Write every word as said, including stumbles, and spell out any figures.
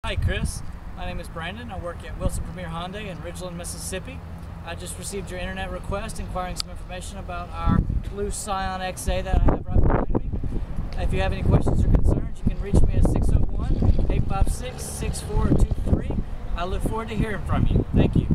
Hi Chris, my name is Brandon. I work at Wilson Premier Hyundai in Ridgeland, Mississippi. I just received your internet request inquiring some information about our blue Scion X A that I have right behind me. If you have any questions or concerns, you can reach me at six oh one, eight five six, six four two three. I look forward to hearing from you. Thank you.